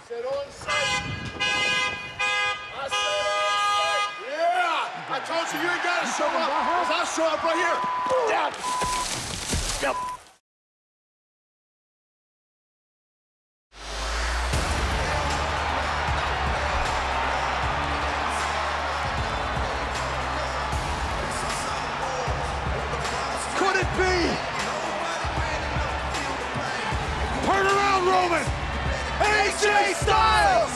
said on site. I said on site. Yeah! I told you you ain't got to show up, because I'll show up right here. Down. Yep. Could it be? Turn around, Roman! AJ Styles!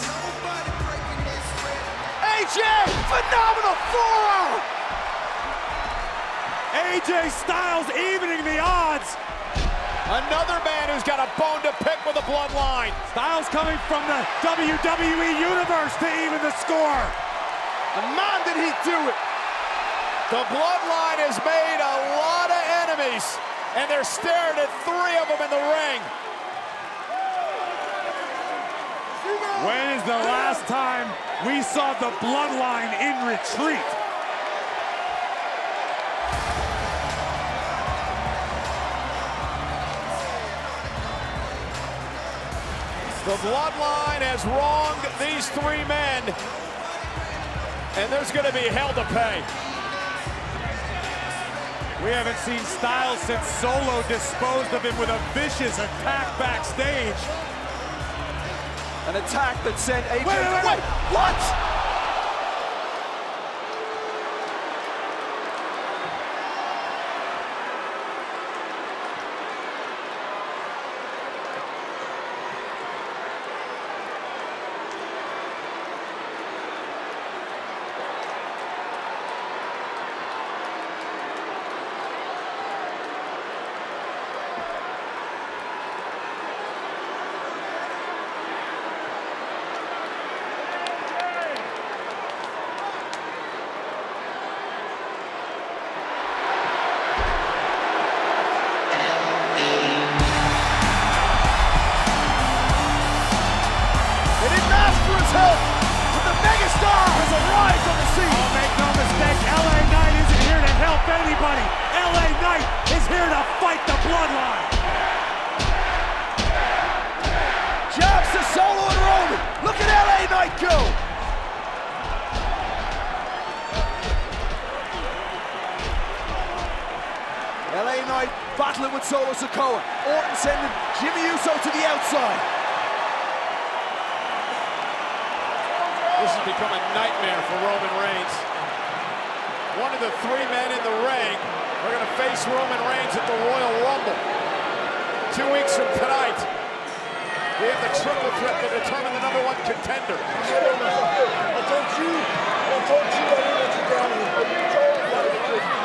AJ, phenomenal forearm! AJ Styles evening the odds. Another man who's got a bone to pick with the bloodline. Styles coming from the WWE Universe to even the score. And man, did he do it! The bloodline has made a lot of enemies, and they're staring at 3 of them in the ring. When is the last time we saw the bloodline in retreat? The bloodline has wronged these 3 men, and there's going to be hell to pay. We haven't seen Styles since Solo disposed of him with a vicious attack backstage. An attack that sent AJ... Wait, what? But the megastar has arrived on the scene. Oh, make no mistake, LA Knight isn't here to help anybody. LA Knight is here to fight the bloodline. Jabs to Solo and Roman. Look at LA Knight go. LA Knight battling with Solo Sikoa. Orton sending Jimmy Uso to the outside. This has become a nightmare for Roman Reigns. One of the 3 men in the ring are going to face Roman Reigns at the Royal Rumble. 2 weeks from tonight, we have the triple threat to determine the #1 contender. I told you I didn't let you down. But you told me that it was.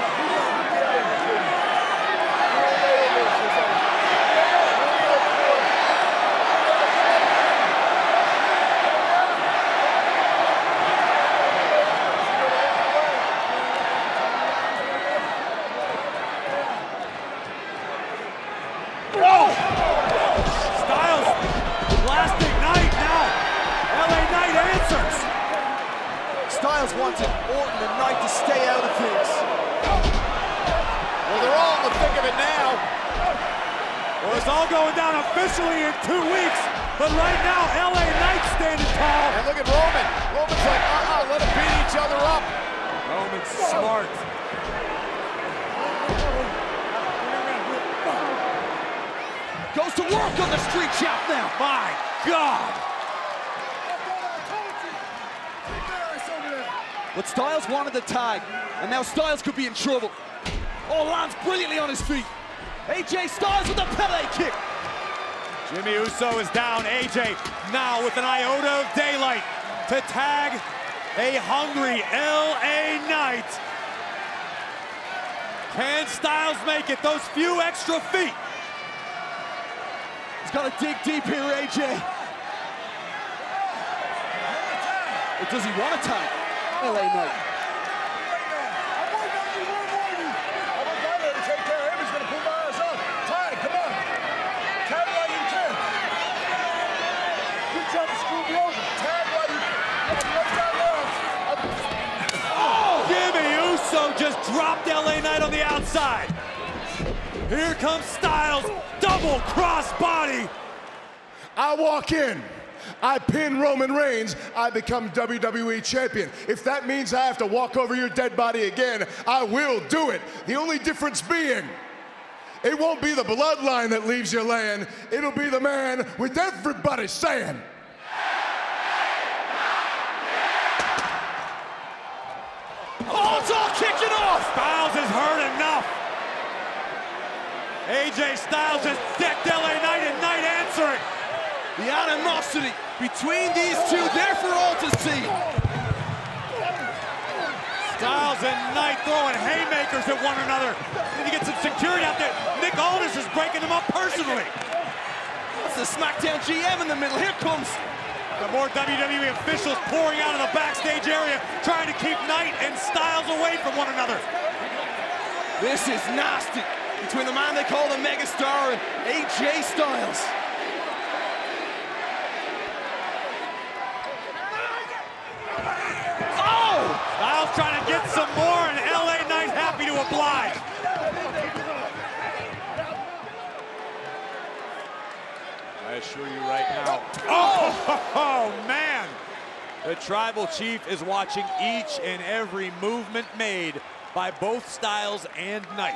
Styles, blasting Knight now. LA Knight answers. Styles wanted Orton and Knight to stay out of things. Well, they're all in the thick of it now. Well, it's all going down officially in 2 weeks, but right now, LA Knight standing tall. And look at Roman. Roman's like, let them beat each other up. Roman's smart. Goes to work on the street chop now. My God. But Styles wanted the tag, and now Styles could be in trouble. Oh, lands brilliantly on his feet. AJ Styles with a Pele kick. Jimmy Uso is down. AJ now with an iota of daylight to tag a hungry LA Knight. Can Styles make it? Those few extra feet. He's got to dig deep here, AJ. Or does he want a tag? LA Knight. Just dropped LA Knight on the outside. Here comes Styles, double cross body. I walk in, I pin Roman Reigns, I become WWE Champion. If that means I have to walk over your dead body again, I will do it. The only difference being, it won't be the bloodline that leaves you laying, it'll be the man with everybody saying. Oh, it's all kicking off! Styles has heard enough. AJ Styles has decked LA Knight and Knight answering. The animosity between these two, there for all to see. Styles and Knight throwing haymakers at one another. Then you get some security out there. Nick Aldis is breaking them up personally. That's the SmackDown GM in the middle. Here comes. The more WWE officials pouring out of the backstage area, trying to keep Knight and Styles away from one another. This is nasty between the man they call the Megastar and AJ Styles. Styles trying to get some more, and LA Knight happy to oblige. I assure you right now. Oh, man! The Tribal Chief is watching each and every movement made by both Styles and Knight.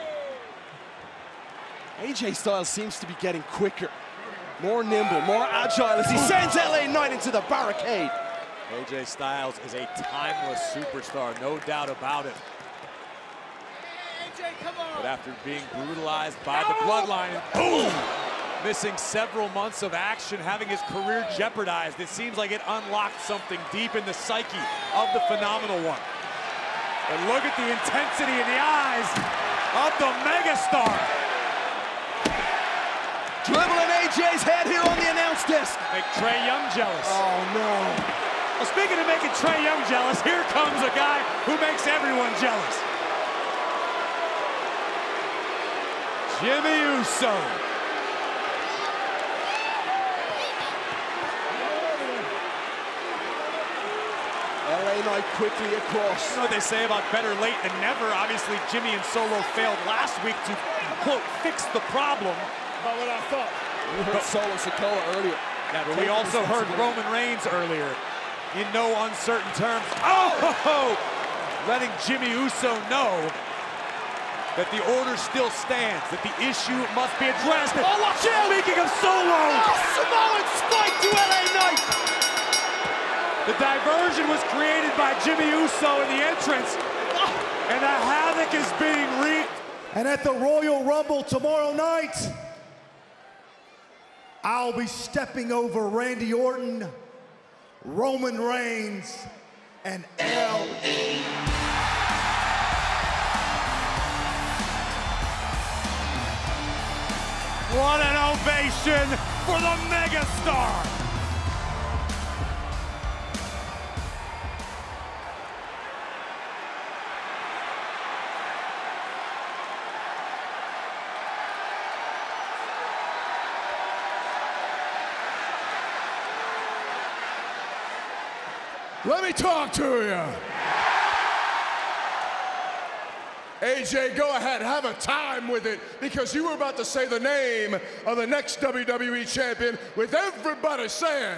AJ Styles seems to be getting quicker, more nimble, more agile as he sends LA Knight into the barricade. AJ Styles is a timeless superstar, no doubt about it. But after being brutalized by the Bloodline, boom! Missing several months of action, having his career jeopardized, it seems like it unlocked something deep in the psyche of the Phenomenal One. But look at the intensity in the eyes of the Megastar. Dribbling AJ's head here on the announce desk. Make Trae Young jealous. Oh, no. Well, speaking of making Trae Young jealous, here comes a guy who makes everyone jealous. Jimmy Uso. LA Knight quickly across. You know what they say about better late than never. Obviously, Jimmy and Solo failed last week to, quote, fix the problem. About what I thought. We heard Solo Sikoa earlier. Yeah, but we also heard Roman Reigns earlier in no uncertain terms. Oh! Letting Jimmy Uso know that the order still stands, that the issue must be addressed. Oh, watch out! Speaking of Solo! Oh, Samoan spike to LA Knight! The diversion was created by Jimmy Uso in the entrance, and the havoc is being wreaked. And at the Royal Rumble tomorrow night, I'll be stepping over Randy Orton, Roman Reigns, and LA. What an ovation for the Megastar! Let me talk to you. AJ, go ahead, have a time with it, because you were about to say the name of the next WWE champion with everybody saying.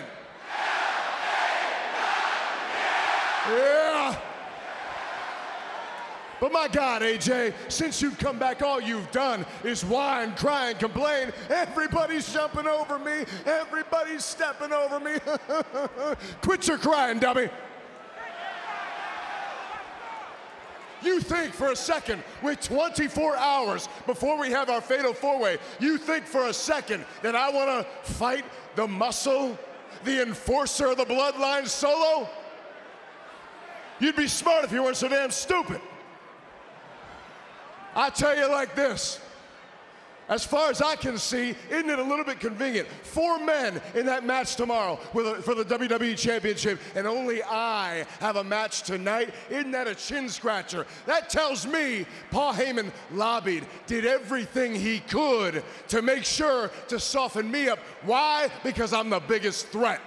Yeah. But my God, AJ, since you've come back, all you've done is whine, cry, and complain. Everybody's jumping over me. Everybody's stepping over me. Quit your crying, dummy. You think for a second, with 24 hours before we have our fatal four-way, you think for a second that I want to fight the muscle, the enforcer of the bloodline Solo? You'd be smart if you weren't so damn stupid. I tell you like this, as far as I can see, isn't it a little bit convenient? 4 men in that match tomorrow for the WWE Championship, and only I have a match tonight. Isn't that a chin scratcher? That tells me Paul Heyman lobbied, did everything he could to make sure to soften me up. Why? Because I'm the biggest threat.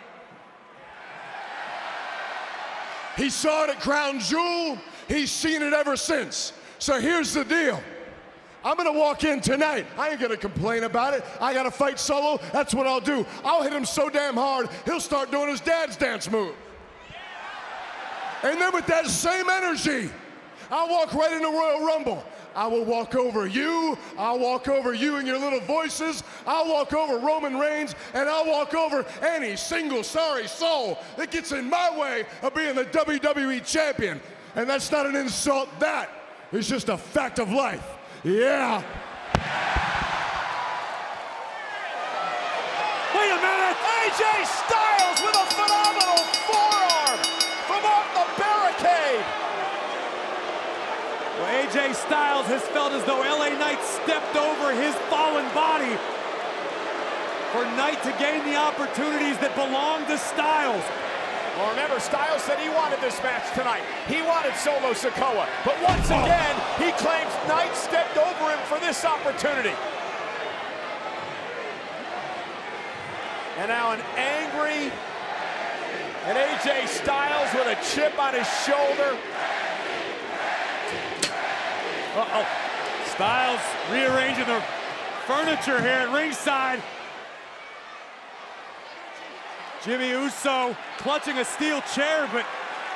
He saw it at Crown Jewel. He's seen it ever since. So here's the deal. I'm gonna walk in tonight. I ain't gonna complain about it. I gotta fight Solo. That's what I'll do. I'll hit him so damn hard, he'll start doing his dad's dance move. And then with that same energy, I'll walk right into Royal Rumble. I will walk over you. I'll walk over you and your little voices. I'll walk over Roman Reigns, and I'll walk over any single sorry soul that gets in my way of being the WWE champion. And that's not an insult. That is just a fact of life. Yeah. Wait a minute! AJ Styles with a phenomenal forearm from off the barricade. Well, AJ Styles has felt as though LA Knight stepped over his fallen body for Knight to gain the opportunities that belong to Styles. Well, remember, Styles said he wanted this match tonight. He wanted Solo Sikoa. But once again, he claims Knight stepped over him for this opportunity. And now an angry and AJ Styles with a chip on his shoulder. Uh-oh. Styles rearranging the furniture here at ringside. Jimmy Uso clutching a steel chair, but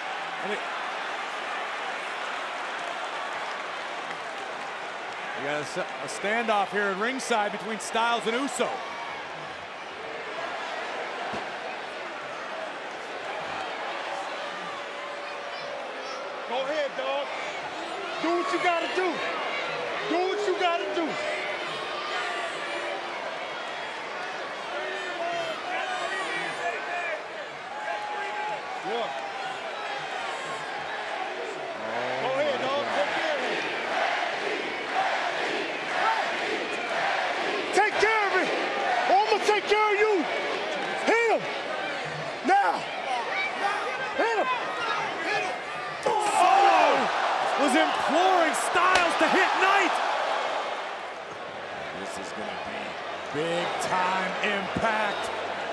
we got a standoff here at ringside between Styles and Uso. Go ahead, dog. Do what you gotta do. Do what you gotta do. Yeah. Go ahead, dog. Take care of it. I'm gonna take care of you. Hit him. Now. Hit him. Solo was imploring Styles to hit Knight. This is gonna be big time impact.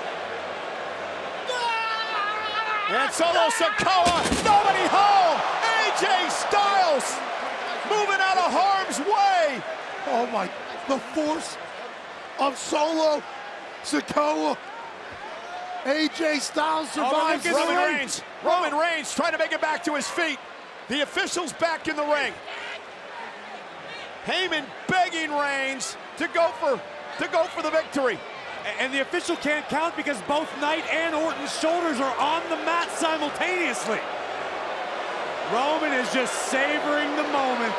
And Solo Sikoa, nobody home. AJ Styles moving out of harm's way. Oh my, the force of Solo Sikoa. AJ Styles survives. Roman Reigns trying to make it back to his feet. The officials back in the ring. Heyman begging Reigns to go for the victory. And the official can't count because both Knight and Orton's shoulders are on the mat simultaneously. Roman is just savoring the moment.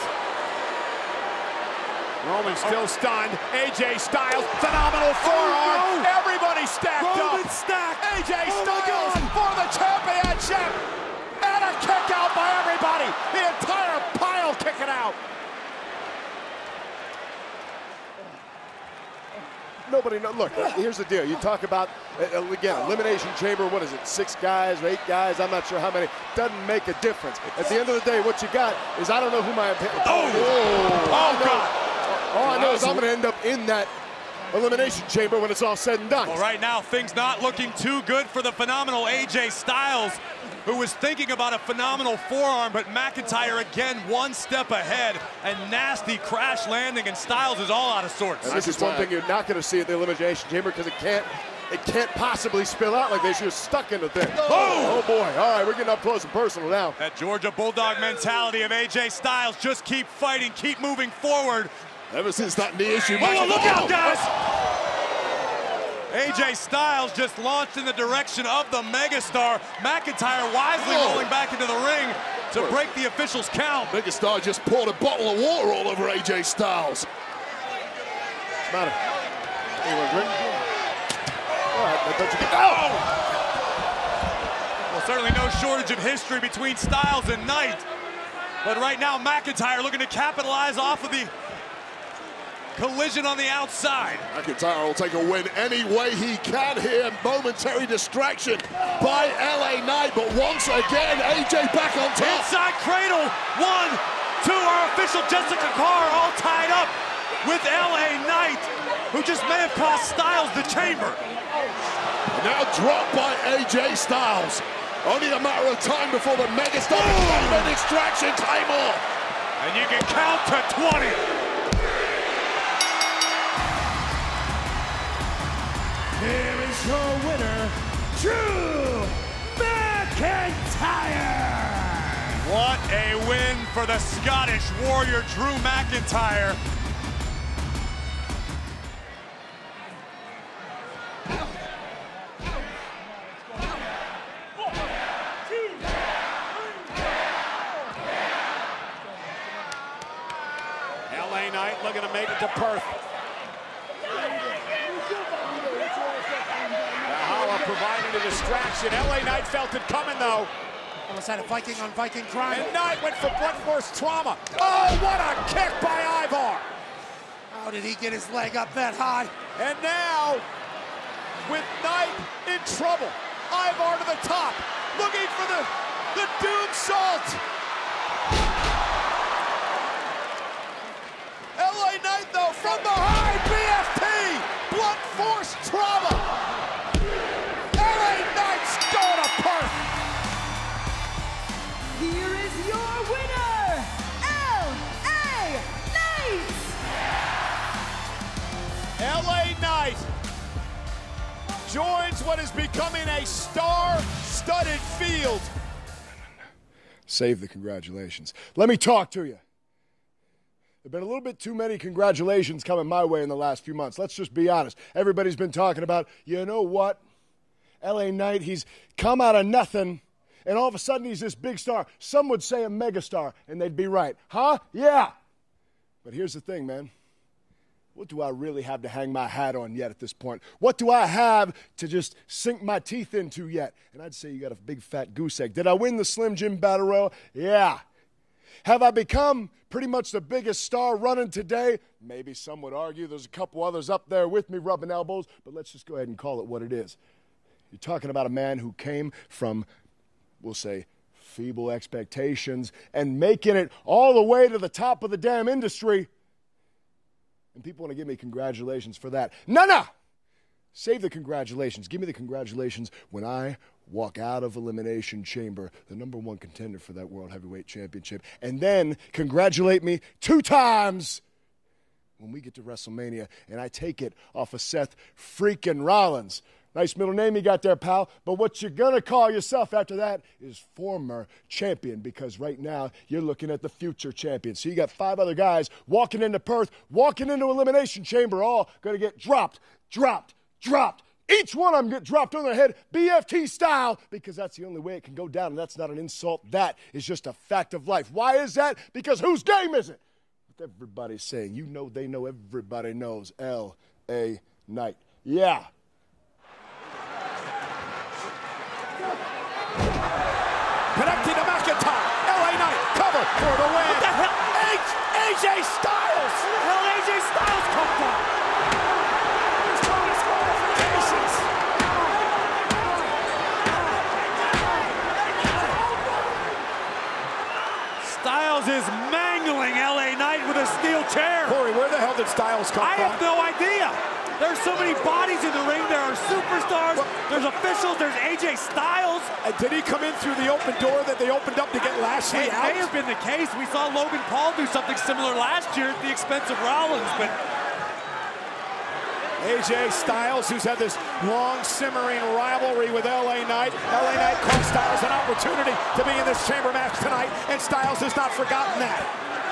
Roman still stunned. AJ Styles, phenomenal forearm. No. Everybody stacked Roman up. stacked. AJ Styles for the championship. And a kick out by everybody. The entire pile kicking out. Nobody knows. Look, here's the deal. You talk about, again, Elimination Chamber, what is it, 6 guys or 8 guys? I'm not sure how many. Doesn't make a difference. At the end of the day, what you got is I don't know who my opponent is. Oh, God. All I know is I'm going to end up in that Elimination Chamber when it's all said and done. Well, right now, things not looking too good for the phenomenal AJ Styles, who was thinking about a phenomenal forearm, but McIntyre again one step ahead. A nasty crash landing, and Styles is all out of sorts. And this is one thing you're not going to see at the Elimination Chamber because it can't possibly spill out like this. You're stuck in the thing. Oh boy. All right, we're getting up close and personal now. That Georgia Bulldog mentality of AJ Styles, just keep fighting, keep moving forward. Ever since that knee issue. Oh, look out, guys! AJ Styles just launched in the direction of the megastar. McIntyre wisely rolling back into the ring to break the official's count. Megastar just poured a bottle of water all over AJ Styles. What's the matter? Well, certainly no shortage of history between Styles and Knight. But right now, McIntyre looking to capitalize off of the collision on the outside. McIntyre will take a win any way he can here. Momentary distraction by LA Knight, but once again, AJ back on top. Inside cradle, 1, 2, our official Jessica Carr all tied up with LA Knight, who just may have cost Styles the chamber. Now dropped by AJ Styles. Only a matter of time before the megastar extraction time off. And you can count to 20. for the Scottish Warrior, Drew McIntyre. LA Knight looking to make it to Perth. Valhalla providing the distraction. LA Knight felt it coming though. Almost had a Viking on Viking crime. And Knight went for blunt force trauma. Oh, what a kick by Ivar. How did he get his leg up that high? And now, with Knight in trouble, Ivar to the top, looking for the Doom Salt. LA Knight, though, from behind, BFT, blunt force trauma. LA Knight's going to Perth. Here is your winner, LA Knight! LA Knight joins what is becoming a star-studded field. Save the congratulations. Let me talk to you. There've been a little bit too many congratulations coming my way in the last few months. Let's just be honest. Everybody's been talking about, you know what? LA Knight, he's come out of nothing, and all of a sudden he's this big star. Some would say a megastar, and they'd be right. Huh? Yeah. But here's the thing, man. What do I really have to hang my hat on yet at this point? What do I have to just sink my teeth into yet? And I'd say you got a big fat goose egg. Did I win the Slim Jim Battle Royal? Yeah. Have I become pretty much the biggest star running today? Maybe some would argue. There's a couple others up there with me rubbing elbows, but let's just go ahead and call it what it is. You're talking about a man who came from, we'll say, feeble expectations and making it all the way to the top of the damn industry. And people want to give me congratulations for that. No! Save the congratulations. Give me the congratulations when I walk out of Elimination Chamber, the #1 contender for that World Heavyweight Championship, and then congratulate me 2 times when we get to WrestleMania and I take it off of Seth freaking Rollins. Nice middle name you got there, pal. But what you're going to call yourself after that is former champion, because right now you're looking at the future champion. So you got 5 other guys walking into Perth, walking into Elimination Chamber, all going to get dropped. Each one of them get dropped on their head, BFT style, because that's the only way it can go down, and that's not an insult. That is just a fact of life. Why is that? Because whose game is it? What everybody's saying. You know, they know, everybody knows. LA Knight. Yeah. Connecting to McIntyre. LA Knight cover for the win. What the hell? AJ Styles. Where the hell did AJ Styles come from? There's no disqualifications. Styles is mangling LA Knight with a steel chair. Corey, where the hell did Styles come I from? have no idea. There's so many bodies in the ring. There are superstars, there's officials, there's AJ Styles. Did he come in through the open door that they opened up to get Lashley It out? may have been the case. We saw Logan Paul do something similar last year at the expense of Rollins, but AJ Styles, who's had this long simmering rivalry with LA Knight. LA Knight cost Styles an opportunity to be in this chamber match tonight, and Styles has not forgotten that.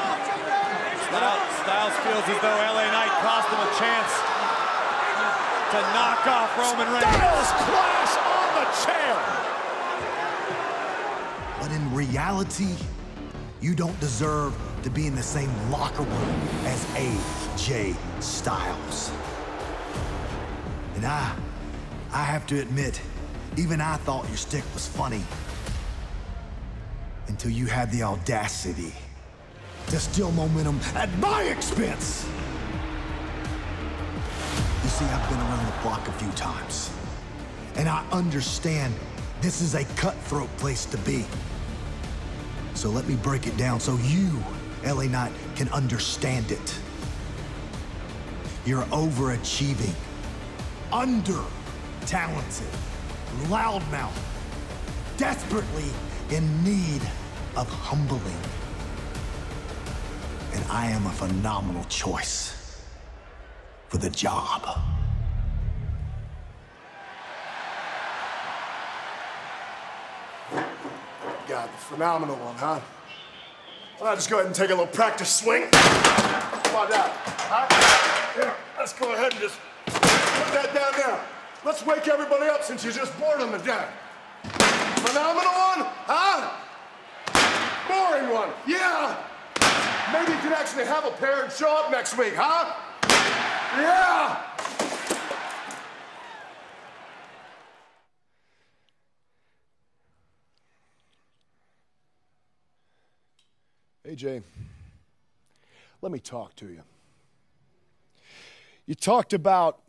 Styles feels as though LA Knight cost him a chance to knock off Roman Reigns. Styles clash on the chair. But in reality, you don't deserve to be in the same locker room as AJ Styles. And I have to admit, even I thought your stick was funny until you had the audacity to steal momentum at my expense. You see, I've been around the block a few times, and I understand this is a cutthroat place to be. So let me break it down so you, LA Knight, can understand it. You're overachieving, under-talented, loudmouth, desperately in need of humbling. And I am a phenomenal choice for the job. God, the phenomenal one, huh? Well, I'll just go ahead and take a little practice swing. How about that? Huh? Yeah, let's go ahead and just put that down now. Let's wake everybody up since you just bored them to death. Phenomenal one, huh? Boring one, yeah. Maybe you can actually have a parent show up next week, huh? Yeah. AJ, let me talk to you. You talked about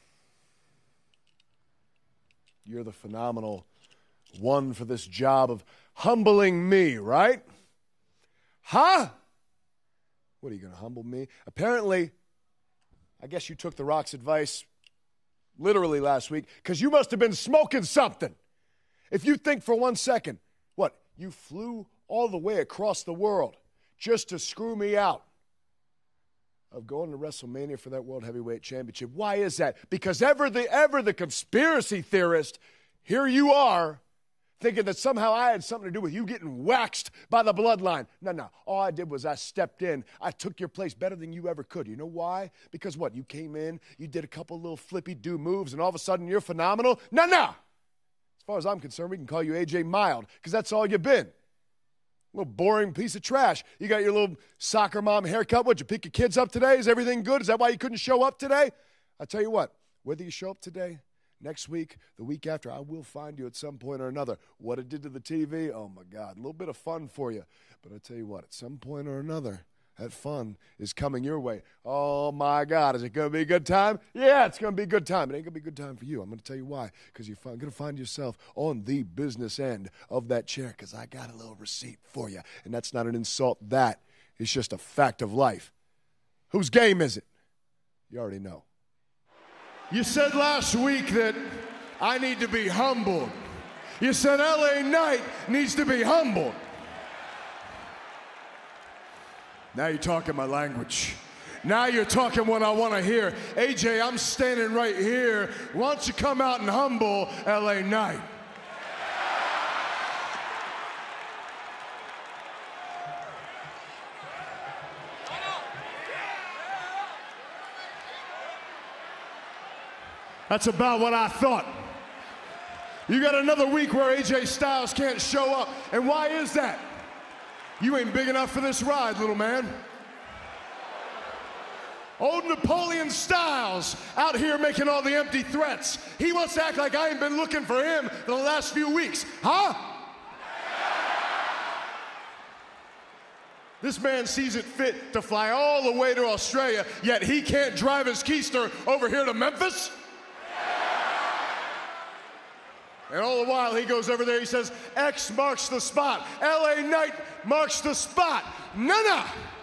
you're the phenomenal one for this job of humbling me, right? Huh? What, are you going to humble me? Apparently, I guess you took The Rock's advice literally last week because you must have been smoking something. If you think for 1 second, what, you flew all the way across the world just to screw me out of going to WrestleMania for that World Heavyweight Championship. Why is that? Because ever the conspiracy theorist, here you are, thinking that somehow I had something to do with you getting waxed by the bloodline. No. All I did was I stepped in. I took your place better than you ever could. You know why? Because what? You came in, you did a couple little flippy-do moves, and all of a sudden you're phenomenal? No. As far as I'm concerned, we can call you AJ Mild, because that's all you've been. A little boring piece of trash. You got your little soccer mom haircut. What'd you pick your kids up today? Is everything good? Is that why you couldn't show up today? I tell you what, whether you show up today, next week, the week after, I will find you at some point or another. What it did to the TV, oh my God, a little bit of fun for you. But I tell you what, at some point or another, that fun is coming your way. Oh my God, is it going to be a good time? Yeah, it's going to be a good time. It ain't going to be a good time for you. I'm going to tell you why. Because you're going to find yourself on the business end of that chair, because I got a little receipt for you. And that's not an insult. That is just a fact of life. Whose game is it? You already know. You said last week that I need to be humbled. You said LA Knight needs to be humbled. Now you're talking my language. Now you're talking what I want to hear. AJ, I'm standing right here. Why don't you come out and humble LA Knight? That's about what I thought. You got another week where AJ Styles can't show up. And why is that? You ain't big enough for this ride, little man. Old Napoleon Styles out here making all the empty threats. He wants to act like I ain't been looking for him the last few weeks. Huh? This man sees it fit to fly all the way to Australia, yet he can't drive his keister over here to Memphis? And all the while he goes over there, he says, X marks the spot. LA Knight marks the spot. No.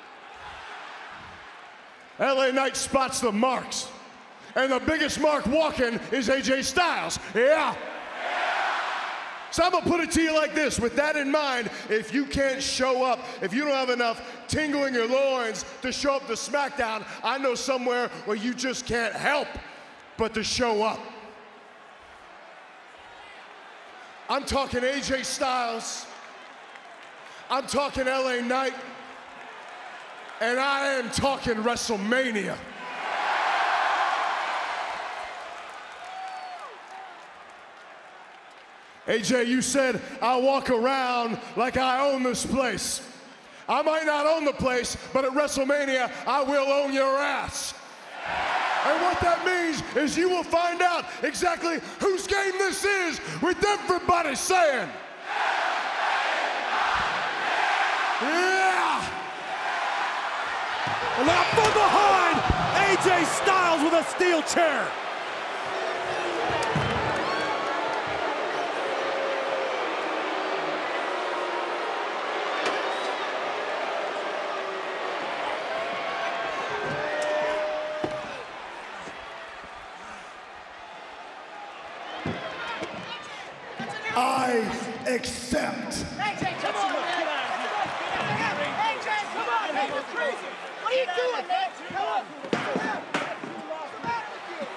LA Knight spots the marks. And the biggest mark walking is AJ Styles. Yeah. So I'm going to put it to you like this. With that in mind, if you can't show up, if you don't have enough tingle in your loins to show up to SmackDown, I know somewhere where you just can't help but to show up. I'm talking AJ Styles, I'm talking LA Knight, and I am talking WrestleMania. AJ, you said I'll walk around like I own this place. I might not own the place, but at WrestleMania, I will own your ass. And what that means is you will find out exactly whose game this is with everybody saying, yeah! And now from behind, AJ Styles with a steel chair. I accept. AJ, come on, man. AJ, come on, man. You're crazy. What are you doing, man? Come on. What's the matter with you?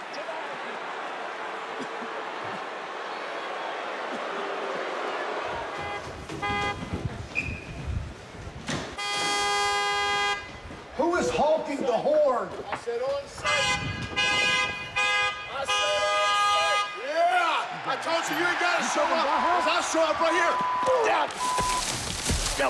provoking the Horde. I said on site. I said on site. Yeah! I told you you ain't got to show up. Because I'll show up right here. Down. Yep.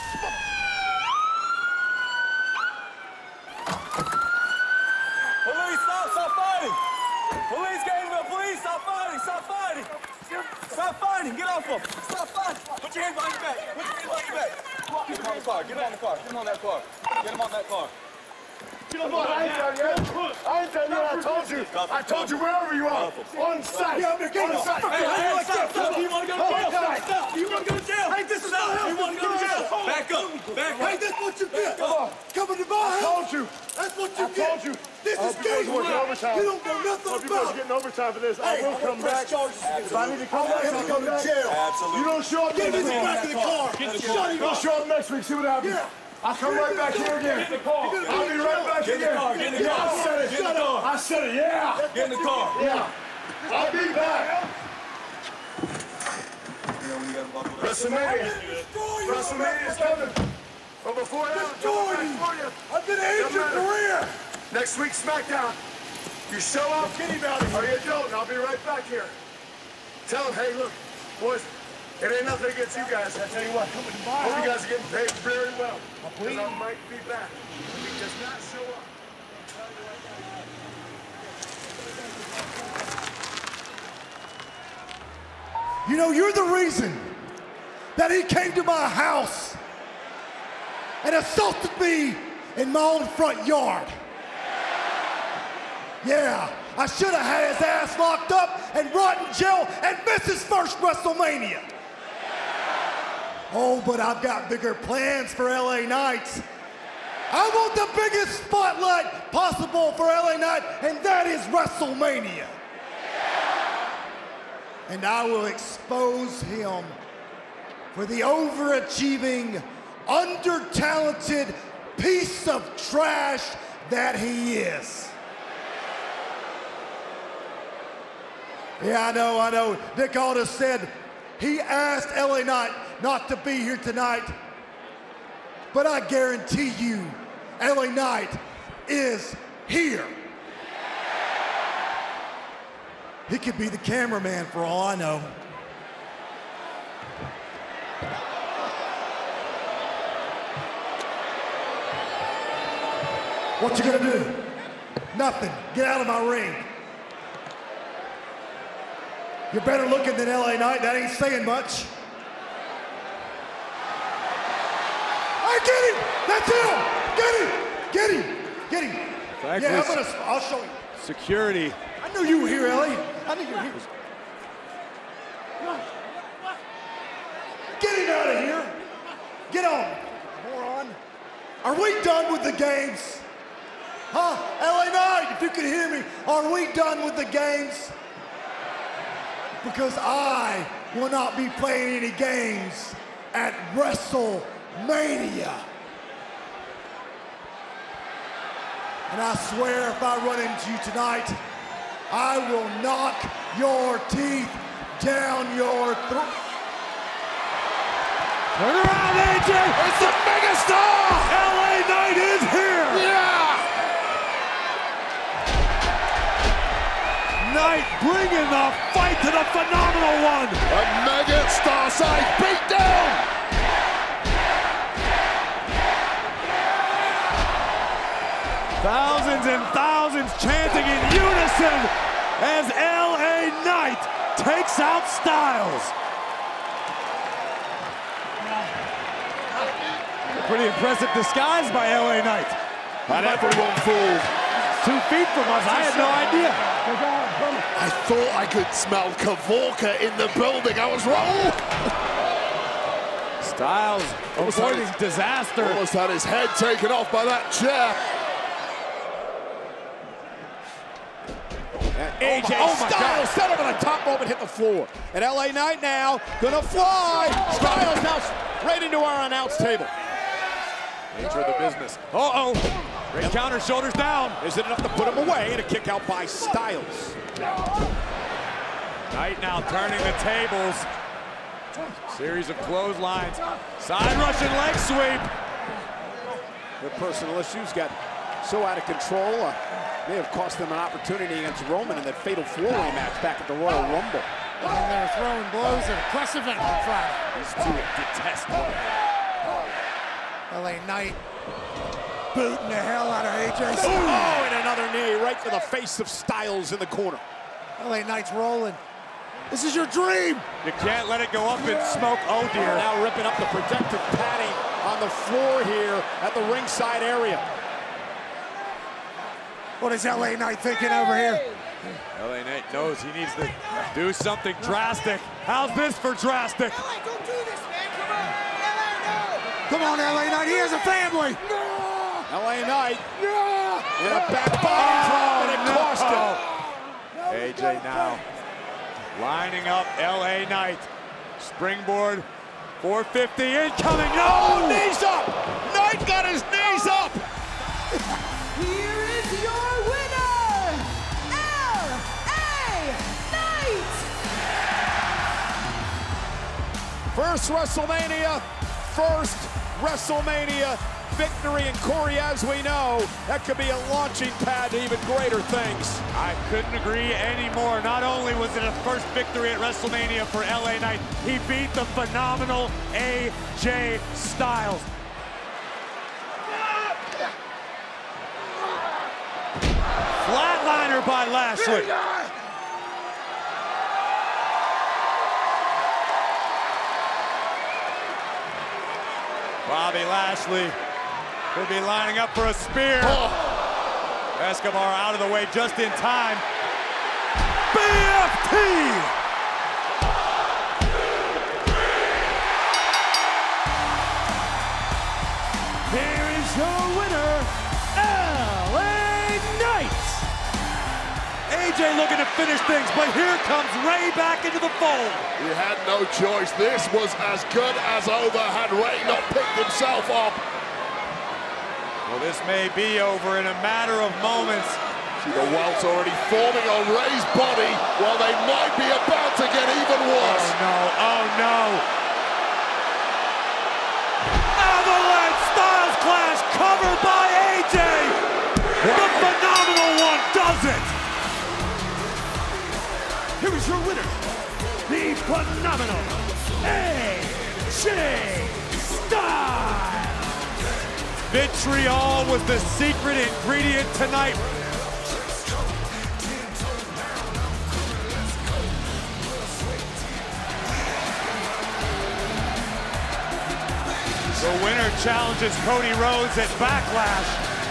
Police, stop fighting! Police, Gainesville, please, stop fighting! Stop fighting! Get off him! Stop fighting! Put your hands behind your back! Put your hands behind your back! Get him on the car, get him on the car, get him on that car. Get him on that car. I ain't done yet. I ain't done yet. I told you wherever you are. On site. Yeah, on site. Hey, stop. You want to go to jail? Stop. You want to go to jail? Hey, this is not. You want to go to jail? Back up. Hey, that's what you get. Coming to my house. I told you. That's what you I get. told you. This is guys working overtime. You don't know nothing Hope you guys are getting overtime for this. I will come back. If I need to come back, I'll come back. Absolutely. You don't show up Get next this week. back in the car. Don't show up next week. See what happens. Yeah. I'll come right back here again. Get in the car. I'll be right back Get in the again. car. Get in the Yeah, car. I said it. Get in the car. I said it. Yeah. Get in the car. Yeah. I'll be back. WrestleMania. WrestleMania is coming. But before that, I've been an agent career. next week, SmackDown. You show up, or you don't, and I'll be right back here. Tell them, hey, look, boys, it ain't nothing against you guys. I tell you what, hope you guys are getting paid very well. Because I might be back. If he does not show up. You know, you're the reason that he came to my house and assaulted me in my own front yard. Yeah, I should have had his ass locked up and brought in jail and missed his first WrestleMania. Oh, but I've got bigger plans for LA Knight. I want the biggest spotlight possible for LA Knight, and that is WrestleMania. And I will expose him for the overachieving, under-talented piece of trash that he is. Yeah, I know. Nick Aldis said he asked LA Knight not to be here tonight, but I guarantee you, LA Knight is here. He could be the cameraman for all I know. What you gonna do? Nothing. Get out of my ring. You're better looking than LA Knight. That ain't saying much. Hey, get him! That's him! Get him! Get him! Get him! Yeah, I'll show you. Security. I knew you were here, Ellie. I knew you were here. Get him out of here. Get on. Moron. Are we done with the games? Huh? LA Knight, if you can hear me, are we done with the games? Because I will not be playing any games at WrestleMania. And I swear if I run into you tonight, I will knock your teeth down your throat. Turn around, AJ! It's the megastar! LA Knight is here! Yeah! Knight bringing the fight to the phenomenal one! A mega star-sized beatdown! Thousands and thousands chanting in unison as LA Knight takes out Styles. Pretty impressive disguise by LA Knight. And everyone fooled. 2 feet from us, I had no idea. I thought I could smell Kavorka in the building. I was wrong. Styles avoiding disaster. Almost had his head taken off by that chair. AJ Styles set him on a top rope and hit the floor. And LA Knight now gonna fly. Styles now right into our announce table. Nature of the business. Uh-oh. Great counter, shoulders down. Is it enough to put him away? And a kick out by Styles. Knight now turning the tables. Series of clotheslines. Side Russian leg sweep. With personal issues, got So out of control, may have cost them an opportunity against Roman in that fatal four-way match back at the Royal Rumble. And they're throwing blows at a press event on Friday. These two detest one another. LA Knight booting the hell out of AJ. Oh, and another knee right to the face of Styles in the corner. LA Knight's rolling. This is your dream. You can't let it go up in smoke. Oh, dear. Now ripping up the protective padding on the floor here at the ringside area. What is LA Knight thinking over here? LA Knight knows he needs to do something drastic. How's this for drastic? LA, don't do this, man. Come on. LA, no. Come on, LA Knight. He has a family. LA Knight in a back body drop, and it cost him. AJ now lining up LA Knight. Springboard 450 incoming. No! Knees up. Knight got his knees up. Here is your winner, LA Knight! First WrestleMania victory, and Corey, as we know, that could be a launching pad to even greater things. I couldn't agree anymore. Not only was it a first victory at WrestleMania for LA Knight, he beat the phenomenal AJ Styles. Flatliner by Lashley. Bobby Lashley will be lining up for a spear. Escobar out of the way just in time. BFT! Here is your winner, LA Knight! AJ looking to finish things, but here comes Ray back into the fold. He had no choice. This was as good as over had Ray not picked himself up. Well, this may be over in a matter of moments. See the welts already forming on Ray's body. Well, they might be about to get even worse. Oh no, oh no. Avalanche Styles Clash covered by AJ. The phenomenal one does it. Here is your winner, the phenomenal AJ Styles! Vitriol was the secret ingredient tonight. The winner challenges Cody Rhodes at Backlash.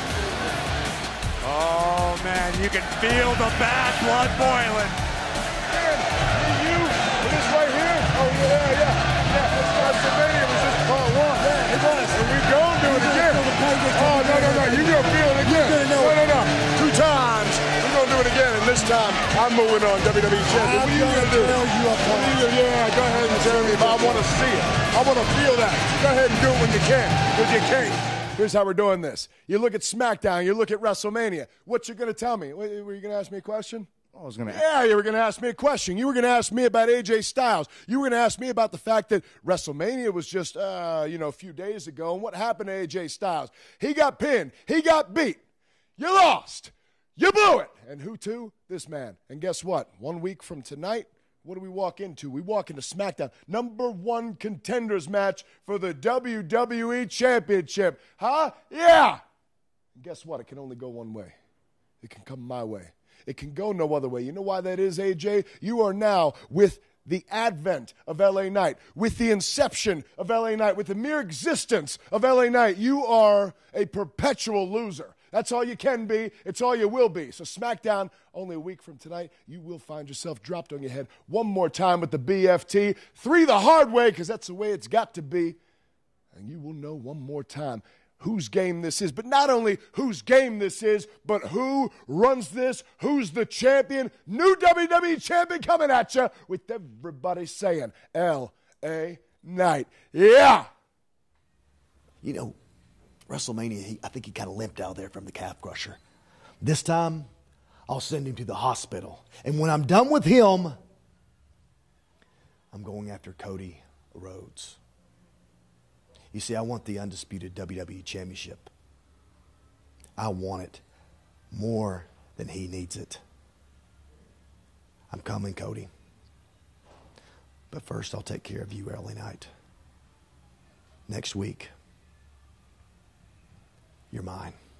Oh man, you can feel the bad blood boiling. You, this right here? Oh yeah. That's WrestleMania. It was just part one. Yeah, it was. And we gon' do it again. Oh no. You gonna feel it again. No. 2 times. We're gonna do it again, and this time I'm moving on WWE Champion. What are you gonna do? Yeah, go ahead and tell me, but I want to see it. I want to feel that. Go ahead and do it when you can, because you can't. Here's how we're doing this. You look at SmackDown, you look at WrestleMania. What you gonna tell me? Were you gonna ask me a question? I was gonna. Yeah, you were going to ask me a question. You were going to ask me about AJ Styles. You were going to ask me about the fact that WrestleMania was just, a few days ago. And what happened to AJ Styles? He got pinned. He got beat. You lost. You blew it. And who to? This man. And guess what? 1 week from tonight, what do we walk into? We walk into SmackDown. #1 contenders match for the WWE Championship. Huh? Yeah. And guess what? It can only go one way. It can come my way. It can go no other way. You know why that is, AJ? You are now, with the advent of LA Knight, with the inception of LA Knight, with the mere existence of LA Knight, you are a perpetual loser. That's all you can be. It's all you will be. So SmackDown, only a week from tonight, you will find yourself dropped on your head one more time with the BFT. 3 the hard way, because that's the way it's got to be. And you will know one more time whose game this is, but not only whose game this is, but who runs this, who's the champion. New WWE champion coming at you with everybody saying L.A. Knight. Yeah. You know, WrestleMania, I think he kind of limped out there from the calf crusher. This time, I'll send him to the hospital. And when I'm done with him, I'm going after Cody Rhodes. You see, I want the undisputed WWE Championship. I want it more than he needs it. I'm coming, Cody. But first, I'll take care of you, LA Knight. Next week, you're mine.